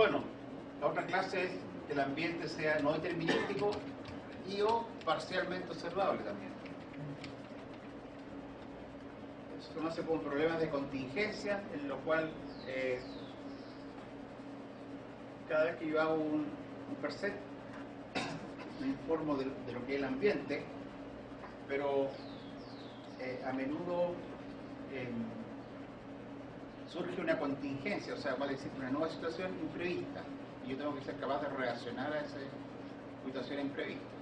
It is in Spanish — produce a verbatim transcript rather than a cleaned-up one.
Bueno, la otra clase es que el ambiente sea no determinístico y o parcialmente observable también. Eso se conoce como problemas de contingencia, en lo cual eh, cada vez que yo hago un, un percept me informo de, de lo que es el ambiente, pero eh, a menudo eh, surge una contingencia, o sea, vale decir, una nueva situación imprevista, y yo tengo que ser capaz de reaccionar a esa situación imprevista.